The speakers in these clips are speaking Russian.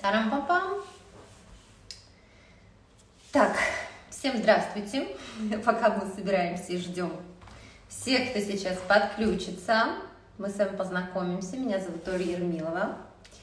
Тарам-пам-пам. Так, всем здравствуйте. Пока мы собираемся и ждем всех, кто сейчас подключится, мы с вами познакомимся. Меня зовут Оля Ермилова.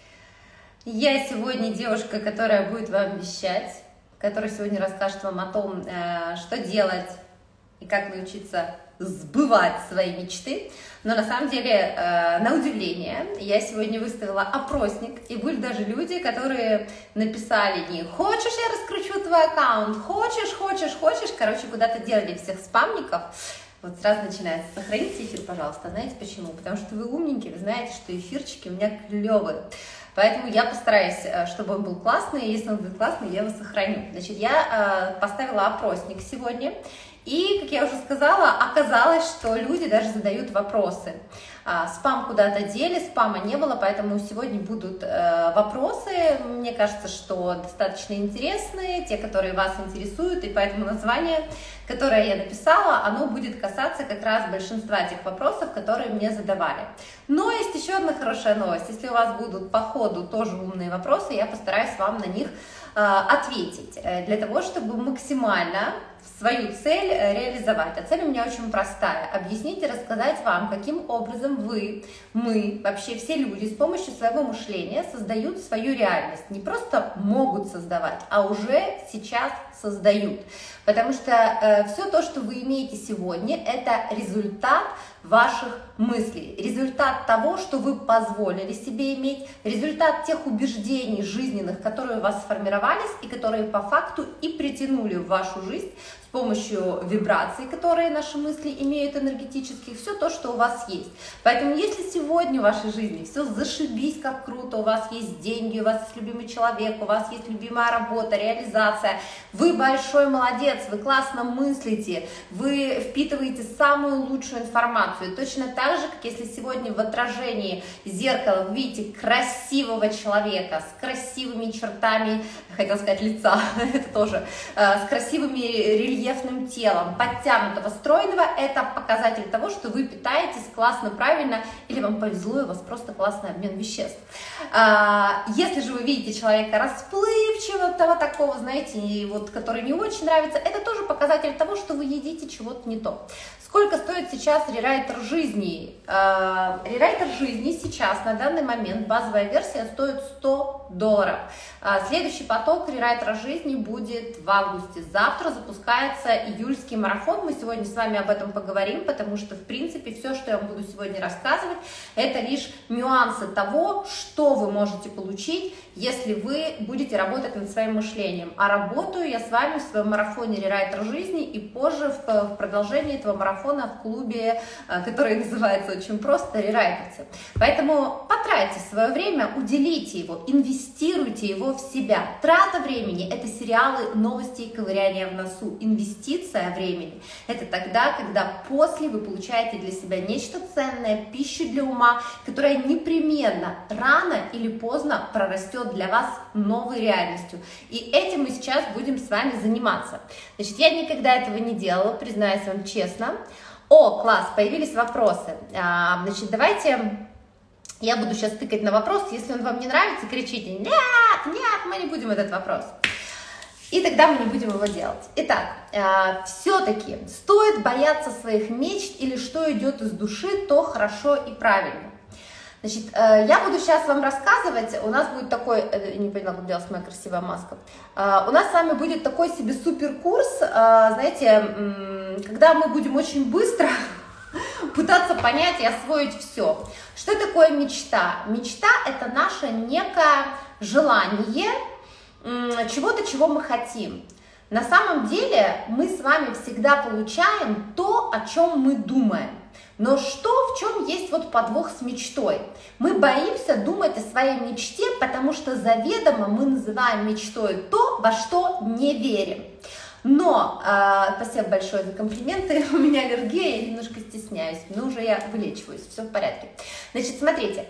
Я сегодня девушка, которая будет вам вещать, которая сегодня расскажет вам о том, что делать и как научиться сбывать свои мечты. Но на самом деле, на удивление, я сегодня выставила опросник, и были даже люди, которые написали не «Хочешь, я раскручу твой аккаунт? Хочешь, короче, куда-то делали всех спамников». Вот сразу начинается. Сохраните эфир, пожалуйста. Знаете почему? Потому что вы умненькие, вы знаете, что эфирчики у меня клевые. Поэтому я постараюсь, чтобы он был классный, и если он будет классный, я его сохраню. Значит, я поставила опросник сегодня, и, как я уже сказала, оказалось, что люди даже задают вопросы. Спам куда-то дели, спама не было, поэтому сегодня будут вопросы, мне кажется, что достаточно интересные, те, которые вас интересуют, и поэтому название, которое я написала, оно будет касаться как раз большинства тех вопросов, которые мне задавали. Но есть еще одна хорошая новость, если у вас будут по ходу тоже умные вопросы, я постараюсь вам на них ответить, для того, чтобы максимально свою цель реализовать. А цель у меня очень простая. Объяснить и рассказать вам, каким образом вы, мы, вообще все люди с помощью своего мышления создают свою реальность. Не просто могут создавать, а уже сейчас создают. Потому что все то, что вы имеете сегодня, это результат ваших мыслей, результат того, что вы позволили себе иметь, результат тех убеждений жизненных, которые у вас сформировались и которые по факту и притянули в вашу жизнь с помощью вибраций, которые наши мысли имеют энергетических, все то, что у вас есть. Поэтому если сегодня в вашей жизни все зашибись, как круто, у вас есть деньги, у вас есть любимый человек, у вас есть любимая работа, реализация, вы большой молодец, вы классно мыслите, вы впитываете самую лучшую информацию, точно так же, как если сегодня в отражении зеркала вы видите красивого человека с красивыми чертами, хотела сказать лица, это тоже, с красивыми рельефным телом, подтянутого, стройного, это показатель того, что вы питаетесь классно, правильно, или вам повезло, и у вас просто классный обмен веществ. Если же вы видите человека расплывчивого, такого, знаете, вот, который не очень нравится, это тоже показатель того, что вы едите чего-то не то. Сколько стоит сейчас рерайтер жизни? Рерайтер жизни сейчас, на данный момент, базовая версия стоит $100. Следующий поток рерайтера жизни будет в августе. Завтра запускается июльский марафон. Мы сегодня с вами об этом поговорим, потому что, в принципе, все, что я вам буду сегодня рассказывать, это лишь нюансы того, что вы можете получить, если вы будете работать над своим мышлением. А работаю я с вами в своем марафоне рерайтер жизни и позже в продолжении этого марафона в клубе, который называется очень просто «Рерайтерцы». Поэтому потратьте свое время, уделите его, инвестируйте его в себя. Трата времени – это сериалы, новости и ковыряние в носу. Инвестиция времени – это тогда, когда после вы получаете для себя нечто ценное, пищу для ума, которая непременно рано или поздно прорастет для вас новой реальностью. И этим мы сейчас будем с вами заниматься. Значит, я никогда этого не делала, признаюсь вам честно. О, класс, появились вопросы. Значит, давайте я буду сейчас тыкать на вопрос. Если он вам не нравится, кричите «Нет, нет, мы не будем этот вопрос». И тогда мы не будем его делать. Итак, все-таки стоит бояться своих мечт или что идет из души, то хорошо и правильно. Значит, я буду сейчас вам рассказывать, у нас будет такой, не поняла, как делалась моя красивая маска, у нас с вами будет такой себе суперкурс, знаете, когда мы будем очень быстро пытаться понять и освоить все. Что такое мечта? Мечта – это наше некое желание чего-то, чего мы хотим. На самом деле мы с вами всегда получаем то, о чем мы думаем. Но что, в чем есть вот подвох с мечтой? Мы боимся думать о своей мечте, потому что заведомо мы называем мечтой то, во что не верим. Но, спасибо большое за комплименты, у меня аллергия, я немножко стесняюсь, но уже я вылечиваюсь, все в порядке. Значит, смотрите,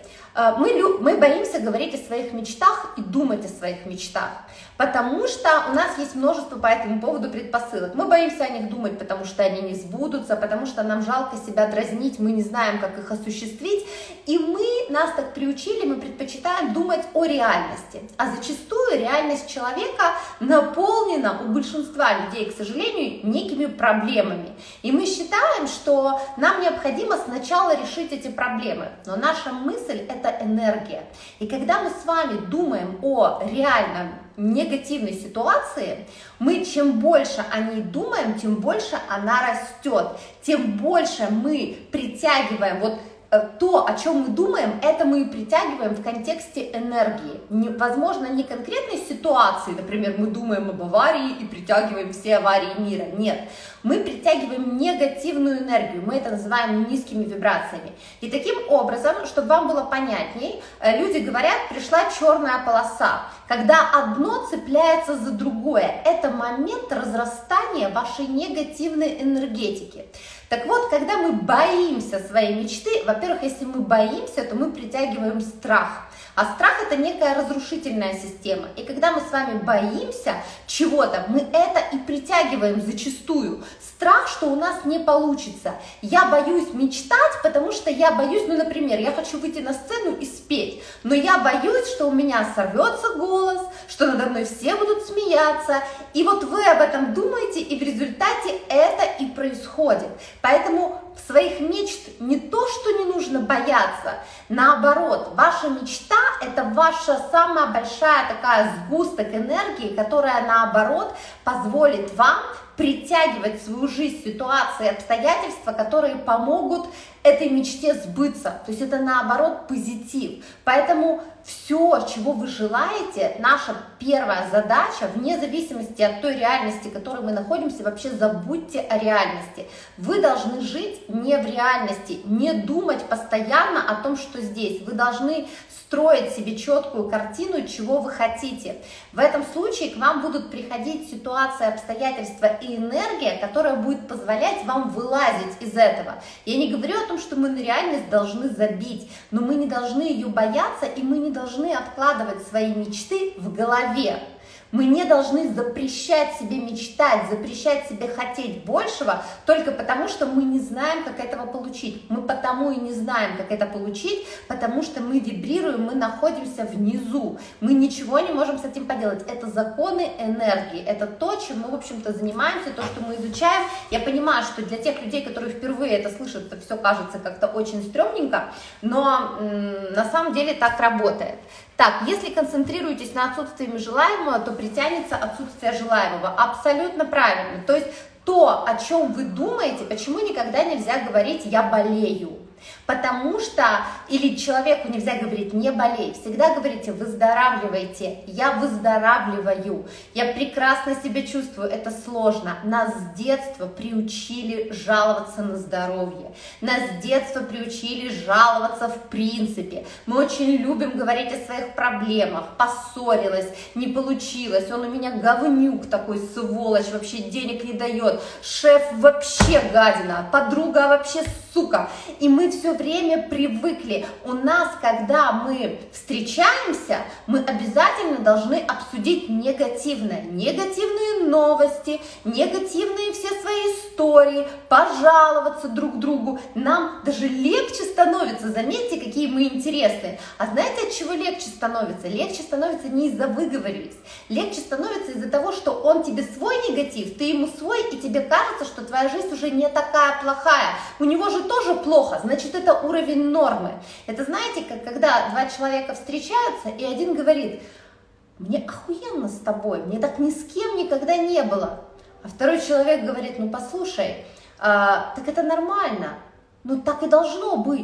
мы боимся говорить о своих мечтах и думать о своих мечтах, потому что у нас есть множество по этому поводу предпосылок. Мы боимся о них думать, потому что они не сбудутся, потому что нам жалко себя дразнить, мы не знаем, как их осуществить, и нас так приучили, мы предпочитаем думать о реальности, а зачастую реальность человека наполнена у большинства людей, к сожалению, некими проблемами. И мы считаем, что нам необходимо сначала решить эти проблемы. Но наша мысль – это энергия. И когда мы с вами думаем о реальном негативной ситуации, мы чем больше о ней думаем, тем больше она растет, тем больше мы притягиваем то, о чем мы думаем, это мы и притягиваем в контексте энергии. Возможно, не конкретной ситуации, например, мы думаем об аварии и притягиваем все аварии мира. Нет, мы притягиваем негативную энергию, мы это называем низкими вибрациями. И таким образом, чтобы вам было понятней, люди говорят, пришла черная полоса. Когда одно цепляется за другое, это момент разрастания вашей негативной энергетики. Так вот, когда мы боимся своей мечты, во-первых, если мы боимся, то мы притягиваем страх. А страх – это некая разрушительная система. И когда мы с вами боимся чего-то, мы это и притягиваем зачастую. Страх, что у нас не получится. Я боюсь мечтать, потому что я боюсь, например, я хочу выйти на сцену и спеть, но я боюсь, что у меня сорвется голос, что надо мной все будут смеяться. И вот вы об этом думаете, и в результате это и происходит. Поэтому своих мечт не то, что не нужно бояться, наоборот, ваша мечта – это ваша самая большая такая сгусток энергии, которая наоборот позволит вам притягивать в свою жизнь ситуации, обстоятельства, которые помогут этой мечте сбыться. То есть это наоборот позитив. Поэтому все, чего вы желаете, наша первая задача, вне зависимости от той реальности, в которой мы находимся, вообще забудьте о реальности. Вы должны жить не в реальности, не думать постоянно о том, что здесь. Вы должны строить себе четкую картину, чего вы хотите. В этом случае к вам будут приходить ситуации, обстоятельства и энергия, которая будет позволять вам вылазить из этого. Я не говорю о том, что мы на реальность должны забить, но мы не должны ее бояться, и мы не должны откладывать свои мечты в голове. Мы не должны запрещать себе мечтать, запрещать себе хотеть большего только потому, что мы не знаем, как этого получить. Мы потому и не знаем, как это получить, потому что мы вибрируем, мы находимся внизу. Мы ничего не можем с этим поделать. Это законы энергии, это то, чем мы, в общем-то, занимаемся, то, что мы изучаем. Я понимаю, что для тех людей, которые впервые это слышат, это все кажется как-то очень стрёмненько, но на самом деле так работает. Так, если концентрируетесь на отсутствии желаемого, то притянется отсутствие желаемого. Абсолютно правильно. То есть то, о чем вы думаете, почему никогда нельзя говорить «я болею». Потому что, или человеку нельзя говорить «не болей», всегда говорите «выздоравливайте», «я выздоравливаю», «я прекрасно себя чувствую», это сложно. Нас с детства приучили жаловаться на здоровье, нас с детства приучили жаловаться в принципе. Мы очень любим говорить о своих проблемах, поссорилась, не получилось, он у меня говнюк такой, сволочь, вообще денег не дает, шеф вообще гадина, подруга вообще сука. И мы все время привыкли. У нас, когда мы встречаемся, мы обязательно должны обсудить негативное. Негативные новости, негативные все свои истории, пожаловаться друг другу. Нам даже легче становится. Заметьте, какие мы интересные. А знаете, от чего легче становится? Легче становится не из-за выговорились. Легче становится из-за того, что он тебе свой негатив, ты ему свой, и тебе кажется, что твоя жизнь уже не такая плохая. У него же тоже плохо, значит, это уровень нормы. Это знаете, как когда два человека встречаются, и один говорит: мне охуенно с тобой, мне так ни с кем никогда не было. А второй человек говорит: ну послушай, так это нормально, ну так и должно быть.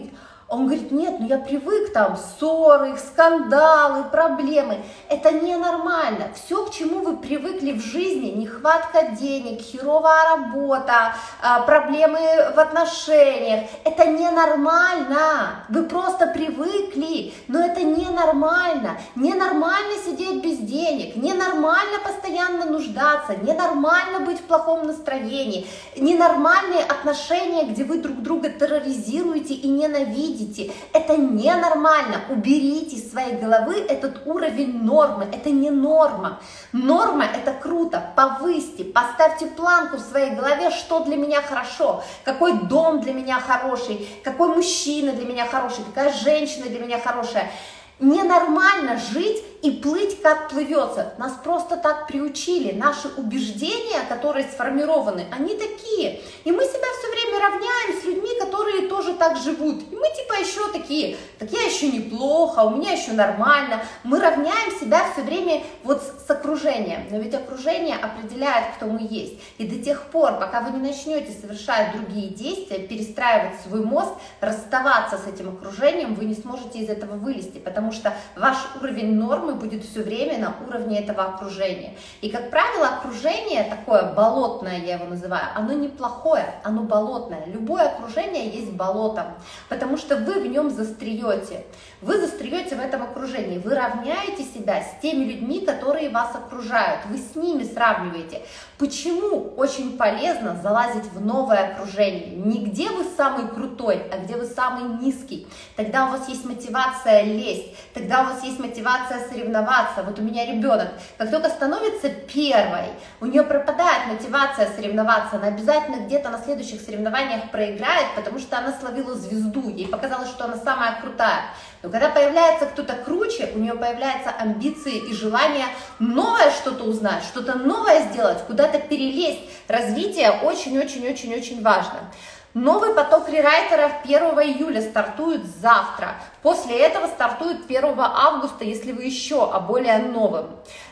Он говорит, нет, ну я привык, там ссоры, скандалы, проблемы. Это ненормально. Все, к чему вы привыкли в жизни, нехватка денег, херовая работа, проблемы в отношениях, это ненормально. Вы просто привыкли, но это ненормально. Ненормально сидеть без денег, ненормально постоянно нуждаться, ненормально быть в плохом настроении, ненормальные отношения, где вы друг друга терроризируете и ненавидите. Это ненормально. Уберите из своей головы этот уровень нормы. Это не норма. Норма – это круто. Повысьте, поставьте планку в своей голове, что для меня хорошо, какой дом для меня хороший, какой мужчина для меня хороший, какая женщина для меня хорошая. Ненормально жить и плыть, как плывется. Нас просто так приучили. Наши убеждения, которые сформированы, они такие. И мы себя все время равняем с людьми, которые тоже так живут. И мы типа еще такие, так я еще неплохо, у меня еще нормально. Мы равняем себя все время вот с окружением. Но ведь окружение определяет, кто мы есть. И до тех пор, пока вы не начнете совершать другие действия, перестраивать свой мозг, расставаться с этим окружением, вы не сможете из этого вылезти, потому что ваш уровень нормы будет все время на уровне этого окружения. И, как правило, окружение такое болотное, я его называю, оно неплохое, оно болотное. Любое окружение есть болотом, потому что вы в нем застреете. Вы застреете в этом окружении, вы равняете себя с теми людьми, которые вас окружают, вы с ними сравниваете. Почему очень полезно залазить в новое окружение? Не где вы самый крутой, а где вы самый низкий. Тогда у вас есть мотивация лезть, тогда у вас есть мотивация соревноваться. Вот у меня ребенок, как только становится первой, у нее пропадает мотивация соревноваться, она обязательно где-то на следующих соревнованиях проиграет, потому что она словила звезду, ей показалось, что она самая крутая. Но когда появляется кто-то круче, у нее появляются амбиции и желание новое что-то узнать, что-то новое сделать, куда-то перелезть. Развитие очень-очень-очень-очень важно. Новый поток рерайтеров 1 июля стартует завтра. После этого стартует 1 августа, если вы еще о более новом.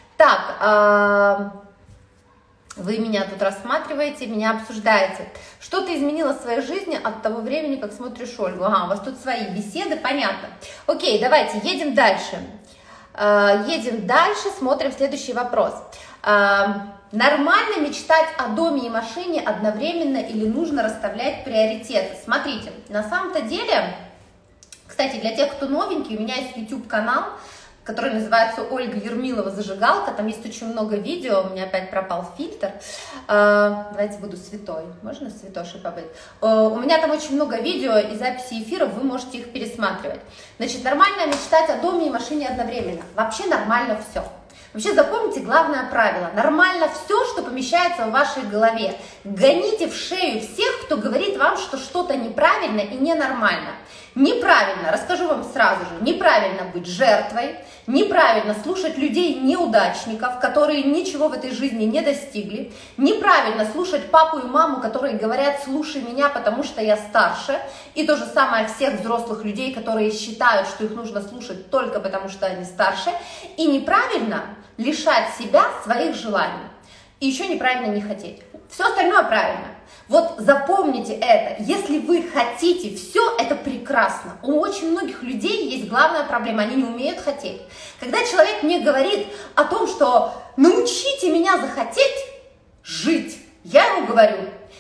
Так, вы меня тут рассматриваете, меня обсуждаете. Что ты изменила в своей жизни от того времени, как смотришь Ольгу? Ага, у вас тут свои беседы, понятно. Окей, давайте, едем дальше. Едем дальше, смотрим следующий вопрос. Нормально мечтать о доме и машине одновременно или нужно расставлять приоритеты? Смотрите, на самом-то деле, кстати, для тех, кто новенький, у меня есть YouTube-канал, который называется Ольга Ермилова «Зажигалка». Там есть очень много видео, у меня опять пропал фильтр. Давайте буду святой. Можно святошей побыть? У меня там очень много видео и записи эфиров, вы можете их пересматривать. Значит, нормально мечтать о доме и машине одновременно. Вообще нормально все. Вообще запомните главное правило. Нормально все, что помещается в вашей голове. Гоните в шею всех, кто говорит вам, что что-то неправильно и ненормально. Неправильно, расскажу вам сразу же, неправильно быть жертвой, неправильно слушать людей-неудачников, которые ничего в этой жизни не достигли, неправильно слушать папу и маму, которые говорят, слушай меня, потому что я старше, и то же самое всех взрослых людей, которые считают, что их нужно слушать только потому, что они старше, и неправильно лишать себя своих желаний, и еще неправильно не хотеть. Все остальное правильно. Вот запомните это, если вы хотите все, это прекрасно. У очень многих людей есть главная проблема, они не умеют хотеть. Когда человек мне говорит о том, что научите меня захотеть жить, я ему говорю,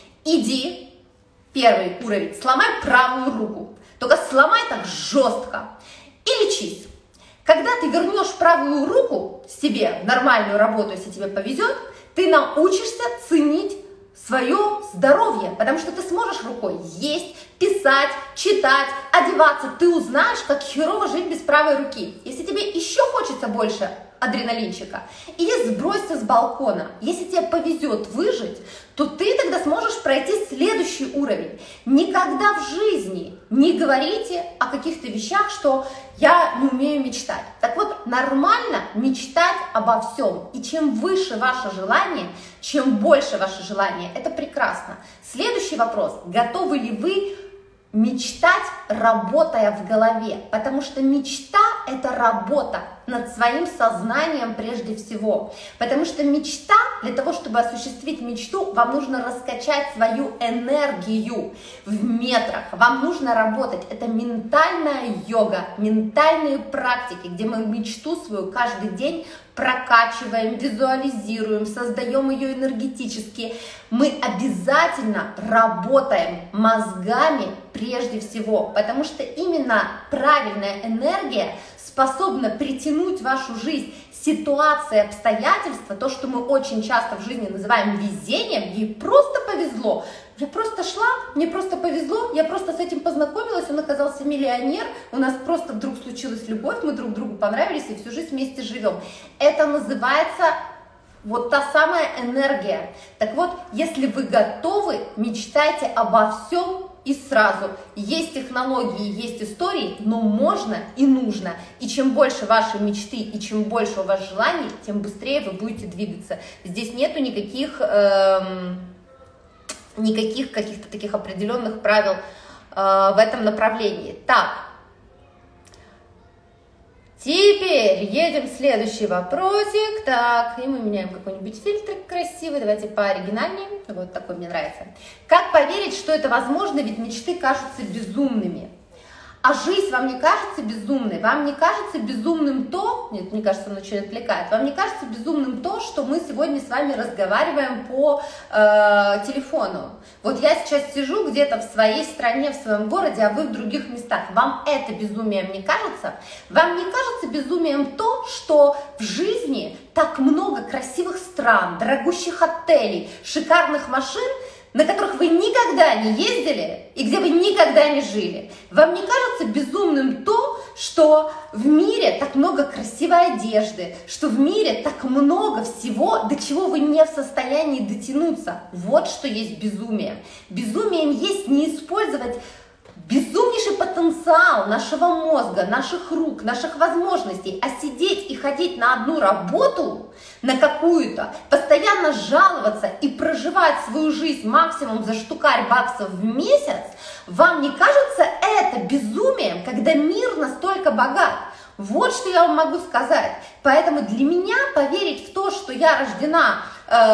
иди, первый уровень, сломай правую руку, только сломай так жестко и лечись. Когда ты вернешь правую руку себе в нормальную работу, если тебе повезет, ты научишься ценить свое здоровье, потому что ты сможешь рукой есть, писать, читать, одеваться, ты узнаешь, как херово жить без правой руки. Если тебе еще хочется больше адреналинчика, иди сбросься с балкона. Если тебе повезет выжить, то ты тогда сможешь пройти следующий уровень. Никогда в жизни не говорите о каких-то вещах, что я не умею мечтать. Так вот, нормально мечтать обо всем. И чем выше ваше желание, чем больше ваше желание, это прекрасно. Следующий вопрос. Готовы ли вы мечтать, работая в голове? Потому что мечта – это работа над своим сознанием прежде всего. Потому что мечта, для того, чтобы осуществить мечту, вам нужно раскачать свою энергию в метрах. Вам нужно работать. Это ментальная йога, ментальные практики, где мы мечту свою каждый день прокачиваем, визуализируем, создаем ее энергетически. Мы обязательно работаем мозгами прежде всего, потому что именно правильная энергия способна притянуть в вашу жизнь ситуации, обстоятельства, то, что мы очень часто в жизни называем везением. Ей просто повезло. Я просто шла, мне просто повезло, я просто с этим познакомилась, он оказался миллионер, у нас просто вдруг случилась любовь, мы друг другу понравились и всю жизнь вместе живем. Это называется вот та самая энергия. Так вот, если вы готовы, мечтайте обо всем и сразу. Есть технологии, есть истории, но можно и нужно. И чем больше вашей мечты, и чем больше у вас желаний, тем быстрее вы будете двигаться. Здесь нету никаких каких-то таких определенных правил в этом направлении. Так, теперь едем в следующий вопросик. Так, и мы меняем какой-нибудь фильтр красивый. Давайте пооригинальнее. Вот такой мне нравится. Как поверить, что это возможно, ведь мечты кажутся безумными? А жизнь вам не кажется безумной? Вам не кажется безумным то, нет, мне кажется, он очень отвлекает, вам не кажется безумным то, что мы сегодня с вами разговариваем по телефону? Вот я сейчас сижу где-то в своей стране, в своем городе, а вы в других местах. Вам это безумием не кажется? Вам не кажется безумием то, что в жизни так много красивых стран, дорогущих отелей, шикарных машин, на которых вы никогда не ездили и где вы никогда не жили? Вам не кажется безумным то, что в мире так много красивой одежды, что в мире так много всего, до чего вы не в состоянии дотянуться? Вот что есть безумие. Безумием есть не использовать безумнейший потенциал нашего мозга, наших рук, наших возможностей, а сидеть и ходить на одну работу, на какую-то, постоянно жаловаться и проживать свою жизнь максимум за штукарь баксов в месяц, вам не кажется это безумием, когда мир настолько богат? Вот что я вам могу сказать. Поэтому для меня поверить в то, что я рождена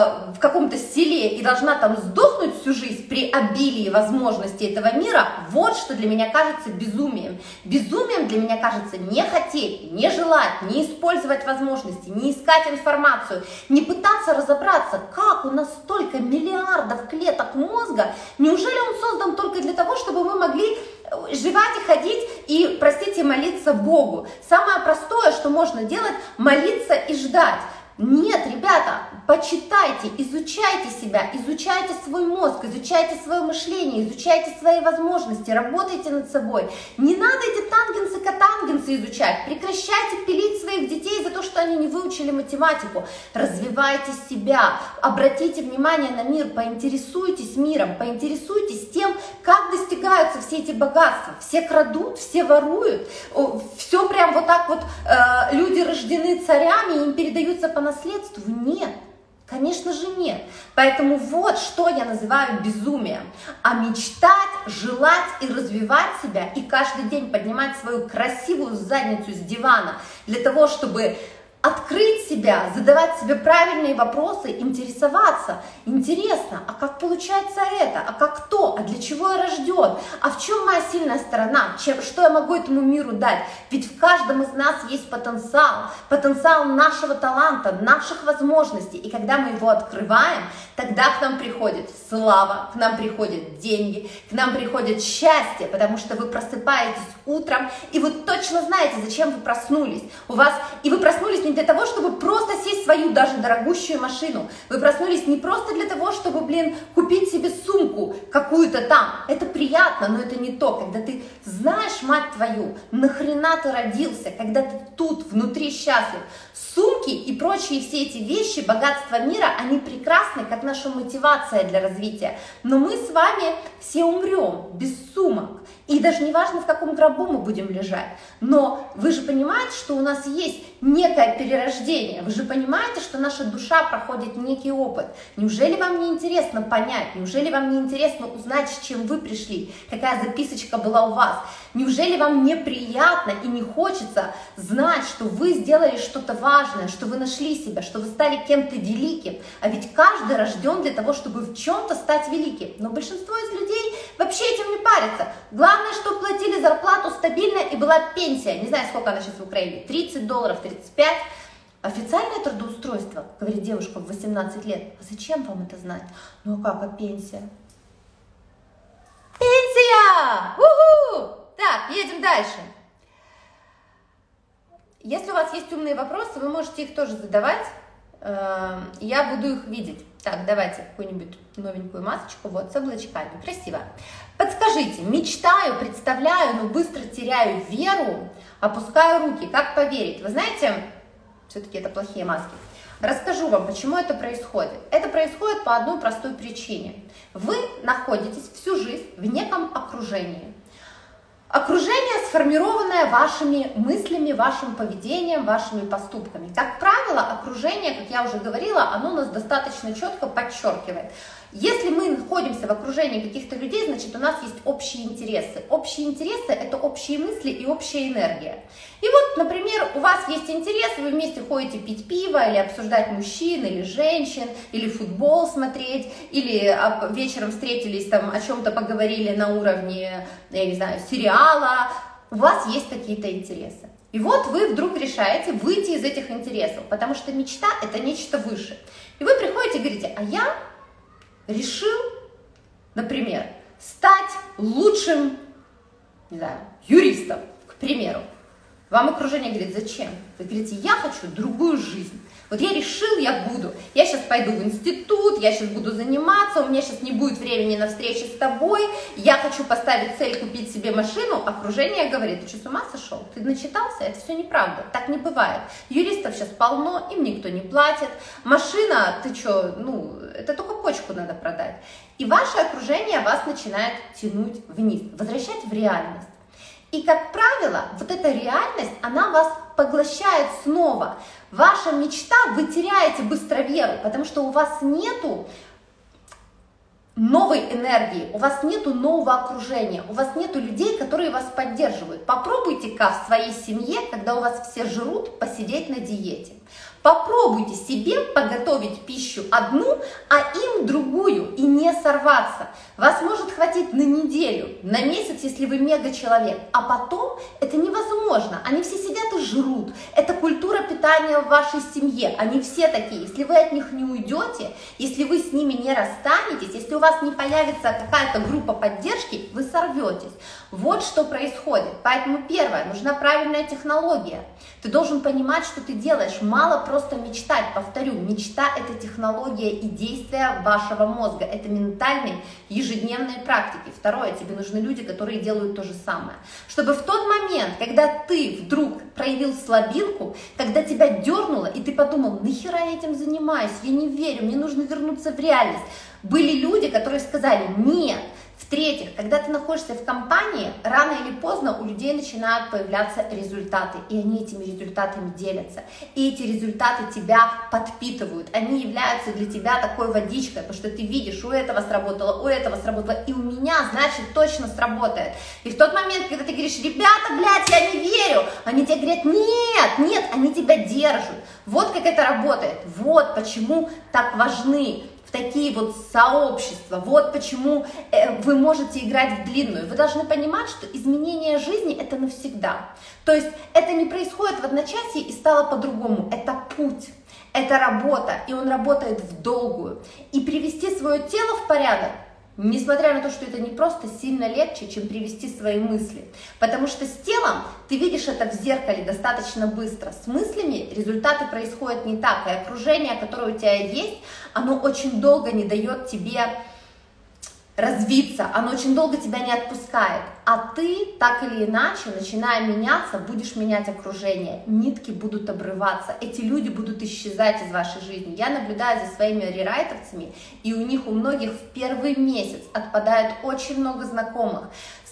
в каком-то селе и должна там сдохнуть всю жизнь при обилии возможностей этого мира, вот что для меня кажется безумием. Безумием для меня кажется не хотеть, не желать, не использовать возможности, не искать информацию, не пытаться разобраться, как у нас столько миллиардов клеток мозга, неужели он создан только для того, чтобы мы могли жевать и ходить и, простите, молиться Богу? Самое простое, что можно делать, молиться и ждать. Нет, ребята, почитайте, изучайте себя, изучайте свой мозг, изучайте свое мышление, изучайте свои возможности, работайте над собой. Не надо эти тангенсы изучать, прекращайте пилить своих детей за то, что они не выучили математику. Развивайте себя, обратите внимание на мир, поинтересуйтесь миром, поинтересуйтесь тем, как достигаются все эти богатства. Все крадут, все воруют, все прям вот так вот люди рождены царями, им передаются по наследству? Нет, конечно же нет. Поэтому вот что я называю безумием. А мечтать, желать и развивать себя, и каждый день поднимать свою красивую задницу с дивана для того, чтобы открыть себя, задавать себе правильные вопросы, интересоваться. Интересно, а как получается это? А как кто? А для чего я рожден? А в чем моя сильная сторона? Что я могу этому миру дать? Ведь в каждом из нас есть потенциал, потенциал нашего таланта, наших возможностей. И когда мы его открываем, тогда к нам приходит слава, к нам приходят деньги, к нам приходит счастье, потому что вы просыпаетесь утром, и вы точно знаете, зачем вы проснулись. И вы проснулись не для того, чтобы просто сесть в свою даже дорогущую машину. Вы проснулись не просто для того, чтобы, купить себе сумку какую-то там. Это приятно, но это не то. Когда ты знаешь, мать твою, нахрена ты родился, когда ты тут, внутри счастлив. Сумки и прочие все эти вещи, богатства мира, они прекрасны, как наша мотивация для развития. Но мы с вами все умрем без сумок. И даже не важно, в каком гробу мы будем лежать, но вы же понимаете, что у нас есть некое перерождение, вы же понимаете, что наша душа проходит некий опыт. Неужели вам не интересно понять, неужели вам не интересно узнать, с чем вы пришли, какая записочка была у вас? Неужели вам неприятно и не хочется знать, что вы сделали что-то важное, что вы нашли себя, что вы стали кем-то великим? А ведь каждый рожден для того, чтобы в чем-то стать великим. Но большинство из людей вообще этим не парятся. Главное, чтобы платили зарплату стабильно и была пенсия. Не знаю, сколько она сейчас в Украине, $30, 35. Официальное трудоустройство, говорит девушка в 18 лет. А зачем вам это знать? Ну а как, а пенсия? Пенсия! У-ху! Так, едем дальше. Если у вас есть умные вопросы, вы можете их тоже задавать. Я буду их видеть. Так, давайте какую-нибудь новенькую масочку. Вот, с облачками. Красиво. Подскажите, мечтаю, представляю, но быстро теряю веру, опускаю руки. Как поверить? Вы знаете, все-таки это плохие маски. Расскажу вам, почему это происходит. Это происходит по одной простой причине. Вы находитесь всю жизнь в неком окружении. Окружение, сформированное вашими мыслями, вашим поведением, вашими поступками. Как правило, окружение, как я уже говорила, оно нас достаточно четко подчеркивает. Если мы находимся в окружении каких-то людей, значит, у нас есть общие интересы. Общие интересы – это общие мысли и общая энергия. И вот, например, у вас есть интерес, вы вместе ходите пить пиво, или обсуждать мужчин, или женщин, или футбол смотреть, или вечером встретились, там, о чем-то поговорили на уровне, я не знаю, сериала. У вас есть какие-то интересы. И вот вы вдруг решаете выйти из этих интересов, потому что мечта – это нечто выше. И вы приходите и говорите, а я решил, например, стать лучшим, не знаю, юристом, к примеру. Вам окружение говорит, зачем? Вы говорите, я хочу другую жизнь. Вот я решил, я буду. Я сейчас пойду в институт, я сейчас буду заниматься, у меня сейчас не будет времени на встречи с тобой, я хочу поставить цель купить себе машину. Окружение говорит, ты что, с ума сошел? Ты начитался? Это все неправда, так не бывает. Юристов сейчас полно, им никто не платит. Машина, ты что, ну, это только почку надо продать. И ваше окружение вас начинает тянуть вниз, возвращать в реальность. И, как правило, вот эта реальность, она вас поглощает снова. Ваша мечта, вы теряете быстро веру, потому что у вас нету новой энергии, у вас нету нового окружения, у вас нету людей, которые вас поддерживают. Попробуйте-ка в своей семье, когда у вас все жрут, посидеть на диете. Попробуйте себе подготовить пищу одну, а им другую, и не сорваться. Вас может хватить на неделю, на месяц, если вы мега-человек, а потом это невозможно. Они все сидят и жрут. Это культура питания в вашей семье. Они все такие. Если вы от них не уйдете, если вы с ними не расстанетесь, если у вас не появится какая-то группа поддержки, вы сорветесь. Вот что происходит. Поэтому первое, нужна правильная технология. Ты должен понимать, что ты делаешь. Мало просто мечтать. Повторю, мечта – это технология и действия вашего мозга. Это ментальные ежедневные практики. Второе, тебе нужны люди, которые делают то же самое. Чтобы в тот момент, когда ты вдруг проявил слабинку, когда тебя дернуло, и ты подумал, нахера я этим занимаюсь, я не верю, мне нужно вернуться в реальность. Были люди, которые сказали нет. В-третьих, когда ты находишься в компании, рано или поздно у людей начинают появляться результаты, и они этими результатами делятся. И эти результаты тебя подпитывают, они являются для тебя такой водичкой, потому что ты видишь, у этого сработало, и у меня, значит, точно сработает. И в тот момент, когда ты говоришь, ребята, блядь, я не верю, они тебе говорят, нет, они тебя держат. Вот как это работает, вот почему так важны в такие вот сообщества. Вот почему вы можете играть в длинную. Вы должны понимать, что изменение жизни – это навсегда. То есть это не происходит в одночасье и стало по-другому. Это путь, это работа, и он работает в долгую. И привести свое тело в порядок, несмотря на то, что это не просто, сильно легче, чем привести свои мысли. Потому что с телом ты видишь это в зеркале достаточно быстро. С мыслями результаты происходят не так. И окружение, которое у тебя есть, оно очень долго не дает тебе развиться, оно очень долго тебя не отпускает. А ты, так или иначе, начиная меняться, будешь менять окружение. Нитки будут обрываться, эти люди будут исчезать из вашей жизни. Я наблюдаю за своими рерайтерцами, и у них у многих в первый месяц отпадает очень много знакомых, с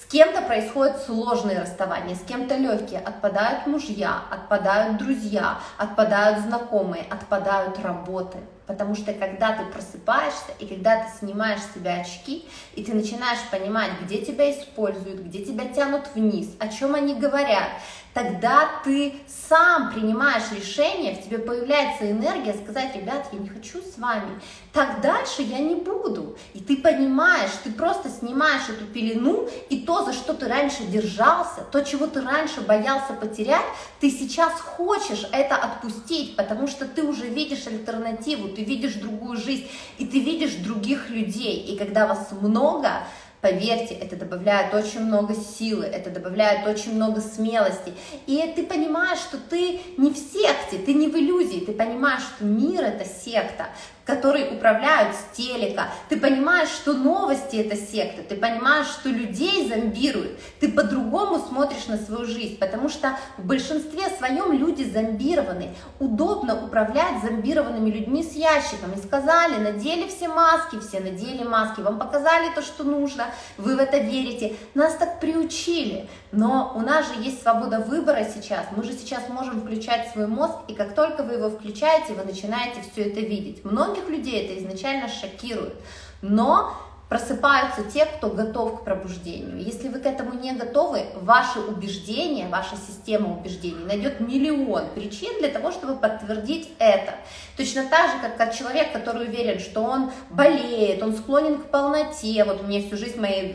кем-то происходят сложные расставания, с кем-то легкие. Отпадают мужья, отпадают друзья, отпадают знакомые, отпадают работы. Потому что когда ты просыпаешься, и когда ты снимаешь с себя очки, и ты начинаешь понимать, где тебя используют, где тебя тянут вниз, о чем они говорят, тогда ты сам принимаешь решение, в тебе появляется энергия сказать: ребят, я не хочу с вами, так дальше я не буду. И ты понимаешь, ты просто снимаешь эту пелену, и то, за что ты раньше держался, то, чего ты раньше боялся потерять, ты сейчас хочешь это отпустить, потому что ты уже видишь альтернативу, ты видишь другую жизнь, и ты видишь других людей. И когда вас много, поверьте, это добавляет очень много силы, это добавляет очень много смелости. И ты понимаешь, что ты не в секте, ты не в иллюзии, ты понимаешь, что мир — это секта, которые управляют с телека, ты понимаешь, что новости — это секта, ты понимаешь, что людей зомбируют, ты по-другому смотришь на свою жизнь, потому что в большинстве своем люди зомбированы. Удобно управлять зомбированными людьми с ящиками. Сказали, надели все маски, все надели маски, вам показали то, что нужно, вы в это верите. Нас так приучили, но у нас же есть свобода выбора сейчас, мы же сейчас можем включать свой мозг, и как только вы его включаете, вы начинаете все это видеть. Многих людей это изначально шокирует, но просыпаются те, кто готов к пробуждению. Если вы к этому не готовы, ваши убеждения, ваша система убеждений найдет миллион причин для того, чтобы подтвердить это. Точно так же, как человек, который уверен, что он болеет, он склонен к полноте. Вот мне всю жизнь мои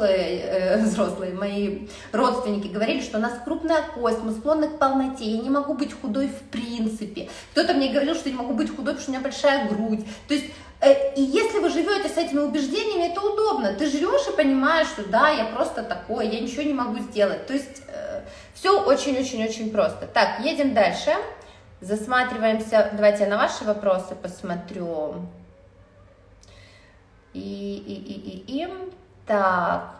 взрослые, мои родственники говорили, что у нас крупная кость, мы склонны к полноте, я не могу быть худой в принципе. Кто-то мне говорил, что я не могу быть худой, потому что у меня большая грудь. То есть, и если вы живете с этими убеждениями, это удобно. Ты жрешь и понимаешь, что да, я просто такой, я ничего не могу сделать. То есть все очень-очень-очень просто. Так, едем дальше. Засматриваемся. Давайте я на ваши вопросы посмотрю. Так.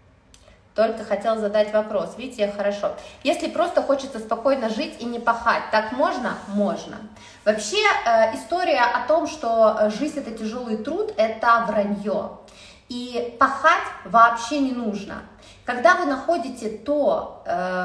Только хотела задать вопрос. Видите, хорошо. Если просто хочется спокойно жить и не пахать, так можно? Можно. Вообще, история о том, что жизнь — это тяжелый труд, это вранье. И пахать вообще не нужно. Когда вы находите то,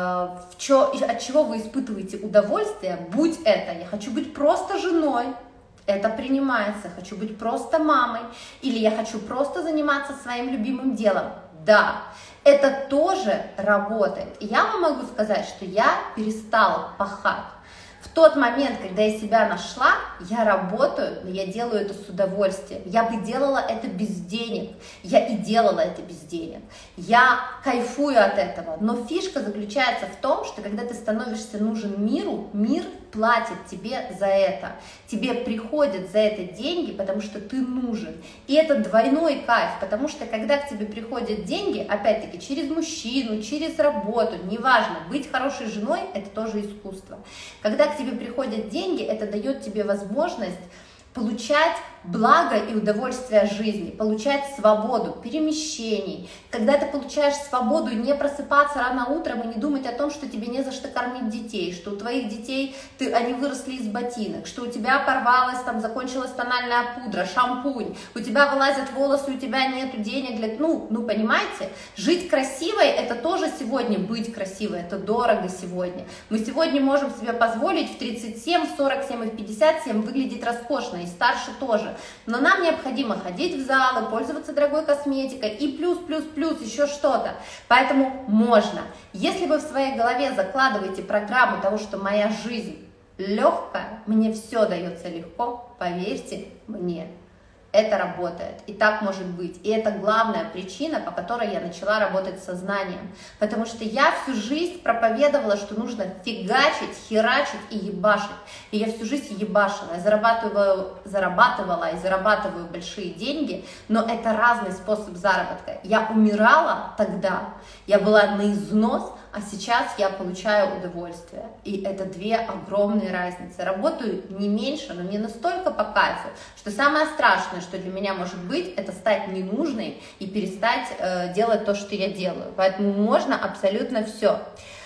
от чего вы испытываете удовольствие, будь это «я хочу быть просто женой», это принимается, «хочу быть просто мамой», или «я хочу просто заниматься своим любимым делом», да, это тоже работает. И я вам могу сказать, что я перестала пахать. В тот момент, когда я себя нашла, я работаю, но я делаю это с удовольствием. Я бы делала это без денег. Я и делала это без денег. Я кайфую от этого. Но фишка заключается в том, что когда ты становишься нужен миру, мир платит тебе за это. Тебе приходят за это деньги, потому что ты нужен. И это двойной кайф, потому что когда к тебе приходят деньги, опять-таки через мужчину, через работу, неважно, быть хорошей женой – это тоже искусство. Когда к тебе приходят деньги, это дает тебе возможность получать благо и удовольствие жизни, получать свободу перемещений. Когда ты получаешь свободу не просыпаться рано утром и не думать о том, что тебе не за что кормить детей, что у твоих детей они выросли из ботинок, что у тебя порвалась, там закончилась тональная пудра, шампунь, у тебя вылазят волосы, у тебя нету денег для... Ну, понимаете, жить красивой — это тоже сегодня быть красивой, это дорого сегодня. Мы сегодня можем себе позволить в 37, в 47 и в 57 выглядеть роскошно, и старше тоже. Но нам необходимо ходить в залы, пользоваться дорогой косметикой и плюс еще что-то. Поэтому можно. Если вы в своей голове закладываете программу того, что моя жизнь легкая, мне все дается легко, поверьте мне, это работает. И так может быть. И это главная причина, по которой я начала работать с сознанием. Потому что я всю жизнь проповедовала, что нужно фигачить, херачить и ебашить. И я всю жизнь ебашила. Я зарабатывала и зарабатываю большие деньги, но это разный способ заработка. Я умирала тогда, я была на износ, а сейчас я получаю удовольствие. И это две огромные разницы. Работаю не меньше, но не настолько по кайфу, что самое страшное, что для меня может быть, это стать ненужной и перестать делать то, что я делаю. Поэтому можно абсолютно все.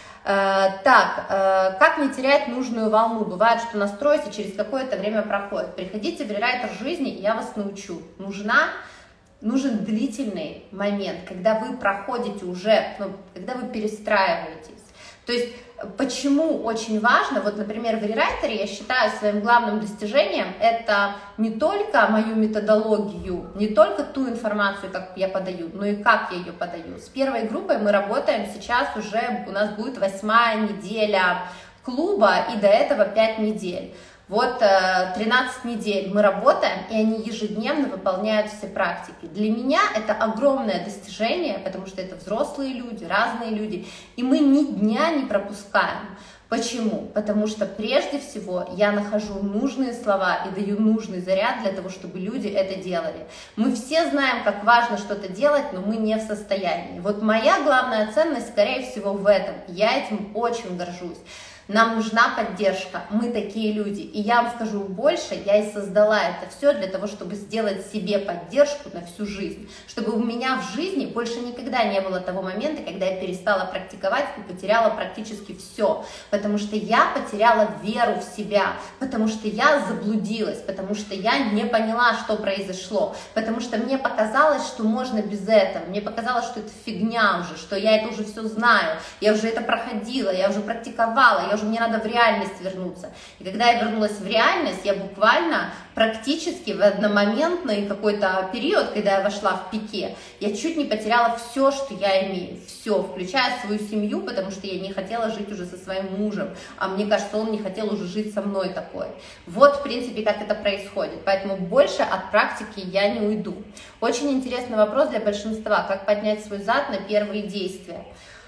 Как не терять нужную волну? Бывает, что настроите, через какое-то время проходит. Приходите в рерайтер жизни, и я вас научу. Нужна нужен длительный момент, когда вы проходите уже, когда вы перестраиваетесь. То есть, почему очень важно, вот, например, в рерайтере я считаю своим главным достижением это не только мою методологию, не только ту информацию, как я подаю, но и как я ее подаю. С первой группой мы работаем сейчас уже, у нас будет 8-я неделя клуба, и до этого 5 недель. Вот 13 недель мы работаем, и они ежедневно выполняют все практики. Для меня это огромное достижение, потому что это взрослые люди, разные люди, и мы ни дня не пропускаем. Почему? Потому что прежде всего я нахожу нужные слова и даю нужный заряд для того, чтобы люди это делали. Мы все знаем, как важно что-то делать, но мы не в состоянии. Вот моя главная ценность, скорее всего, в этом. Я этим очень горжусь. Нам нужна поддержка, мы такие люди. И я вам скажу больше, я и создала это все для того, чтобы сделать себе поддержку на всю жизнь. Чтобы у меня в жизни больше никогда не было того момента, когда я перестала практиковать и потеряла практически все. Потому что я потеряла веру в себя, потому что я заблудилась, потому что я не поняла, что произошло, потому что мне показалось, что можно без этого, мне показалось, что это фигня уже, что я это уже все знаю, я уже это проходила, я уже практиковала, мне надо в реальность вернуться. И когда я вернулась в реальность, я буквально практически в одномоментный какой-то период, когда я вошла в пике, я чуть не потеряла все, что я имею, все, включая свою семью, потому что я не хотела жить уже со своим мужем, а мне кажется, он не хотел уже жить со мной такой. Вот, в принципе, как это происходит, поэтому больше от практики я не уйду. Очень интересный вопрос для большинства, как поднять свой зад на первые действия.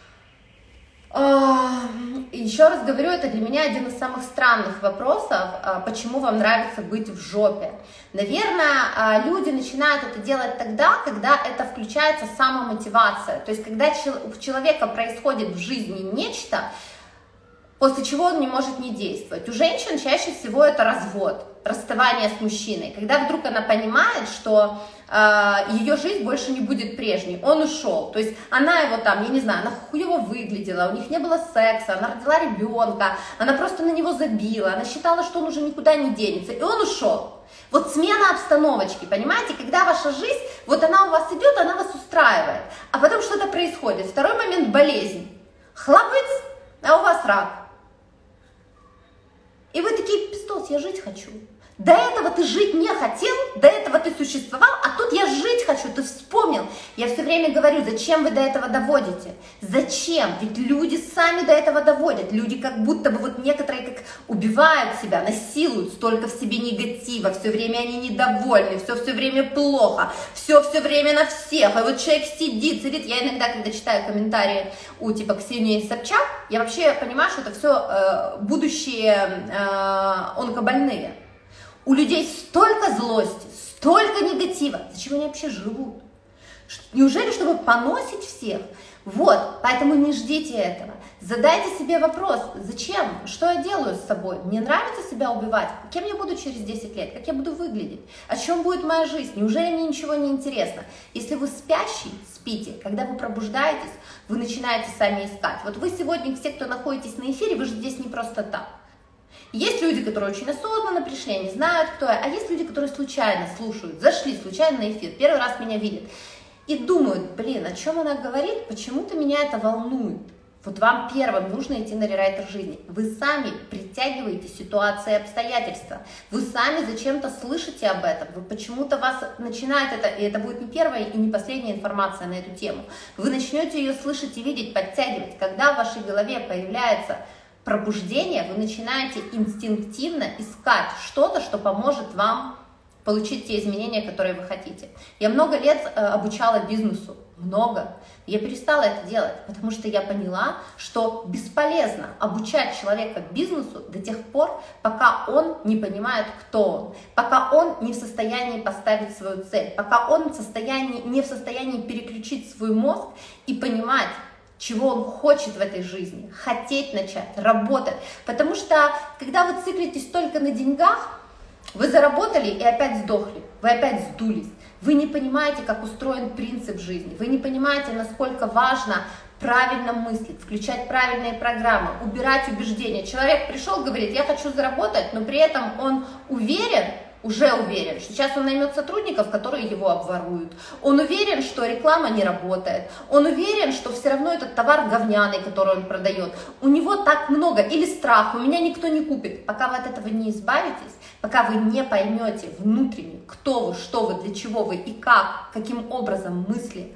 Еще раз говорю, это для меня один из самых странных вопросов, почему вам нравится быть в жопе. Наверное, люди начинают это делать тогда, когда это включается самомотивация, то есть когда у человека происходит в жизни нечто, после чего он не может не действовать. У женщин чаще всего это развод, расставание с мужчиной, когда вдруг она понимает, что ее жизнь больше не будет прежней, он ушел, то есть она его там, я не знаю, она хуево выглядела, у них не было секса, она родила ребенка, она просто на него забила, она считала, что он уже никуда не денется, и он ушел. Вот смена обстановочки, понимаете, когда ваша жизнь, вот она у вас идет, она вас устраивает, а потом что-то происходит. Второй момент — болезнь, хлопец, а у вас рак. И вы такие: пиздос, я жить хочу. До этого ты жить не хотел, до этого ты существовал, а тут я жить хочу, ты вспомнил. Я все время говорю, зачем вы до этого доводите? Зачем? Ведь люди сами до этого доводят. Люди как будто бы вот некоторые как убивают себя, насилуют, столько в себе негатива, все время они недовольны, все время плохо, все время на всех. А вот человек сидит. Я иногда, когда читаю комментарии у типа Ксении Собчак, я вообще понимаю, что это все будущие онкобольные. У людей столько злости, столько негатива. Зачем они вообще живут? Неужели, чтобы поносить всех? Вот, поэтому не ждите этого. Задайте себе вопрос: зачем? Что я делаю с собой? Мне нравится себя убивать? Кем я буду через 10 лет? Как я буду выглядеть? О чем будет моя жизнь? Неужели мне ничего не интересно? Если вы спящий, спите. Когда вы пробуждаетесь, вы начинаете сами искать. Вот вы сегодня, все, кто находитесь на эфире, вы же здесь не просто так. Есть люди, которые очень осознанно пришли, они знают, кто я, а есть люди, которые случайно слушают, зашли случайно на эфир, первый раз меня видят и думают: блин, о чем она говорит, почему-то меня это волнует. Вот вам первым нужно идти на рерайтер жизни. Вы сами притягиваете ситуации и обстоятельства. Вы сами зачем-то слышите об этом. Вы почему-то вас начинает это, и это будет не первая и не последняя информация на эту тему. Вы начнете ее слышать и видеть, подтягивать. Когда в вашей голове появляется пробуждение, вы начинаете инстинктивно искать что-то, что поможет вам получить те изменения, которые вы хотите. Я много лет обучала бизнесу, много. Я перестала это делать, потому что я поняла, что бесполезно обучать человека бизнесу до тех пор, пока он не понимает, кто он, пока он не в состоянии поставить свою цель, пока он не в состоянии переключить свой мозг и понимать, чего он хочет в этой жизни, хотеть начать, работать. Потому что, когда вы циклитесь только на деньгах, вы заработали и опять сдохли, вы опять сдулись. Вы не понимаете, как устроен принцип жизни, вы не понимаете, насколько важно правильно мыслить, включать правильные программы, убирать убеждения. Человек пришел, говорит: я хочу заработать, но при этом он уверен, уже уверен, что сейчас он наймет сотрудников, которые его обворуют. Он уверен, что реклама не работает. Он уверен, что все равно этот товар говняный, который он продает. У него так много. Или страх, у меня никто не купит. Пока вы от этого не избавитесь, пока вы не поймете внутренне, кто вы, что вы, для чего вы и как, каким образом мысли,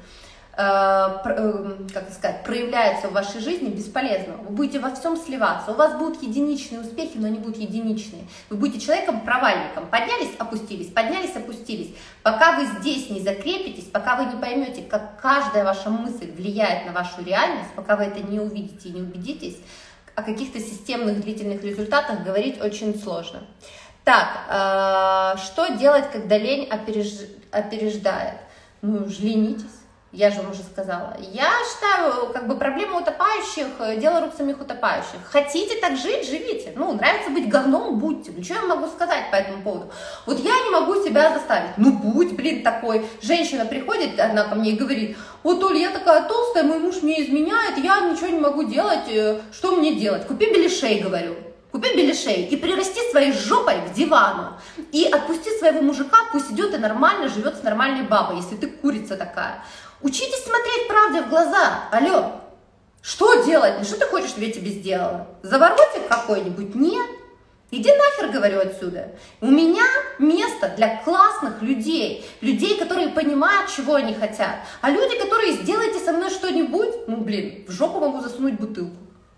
как сказать, проявляются в вашей жизни, бесполезно. Вы будете во всем сливаться, у вас будут единичные успехи, но они будут единичные. Вы будете человеком-провальником, поднялись, опустились. Пока вы здесь не закрепитесь, пока вы не поймете, как каждая ваша мысль влияет на вашу реальность, пока вы это не увидите и не убедитесь, о каких-то системных длительных результатах говорить очень сложно. Так, что делать, когда лень опереждает? Ну, ленитесь. Я же вам уже сказала. Я считаю, как бы проблема утопающих, дело рук самих утопающих. Хотите так жить, живите. Ну, нравится быть говном, будьте. Ну, что я могу сказать по этому поводу? Вот я не могу себя заставить. Ну, будь, блин, такой. Женщина приходит, она ко мне и говорит: вот, Оль, я такая толстая, мой муж мне изменяет, я ничего не могу делать. Что мне делать? Купи беляшей, говорю. Купи беляшей и прирасти своей жопой к дивану. И отпусти своего мужика, пусть идет и нормально живет с нормальной бабой, если ты курица такая. Учитесь смотреть правде в глаза. Алло, что делать? Ну что ты хочешь, чтобы я тебе сделала? Заворотик какой-нибудь? Нет. Иди нахер, говорю, отсюда. У меня место для классных людей. Людей, которые понимают, чего они хотят. А люди, которые сделайте со мной что-нибудь, ну блин, в жопу могу засунуть бутылку.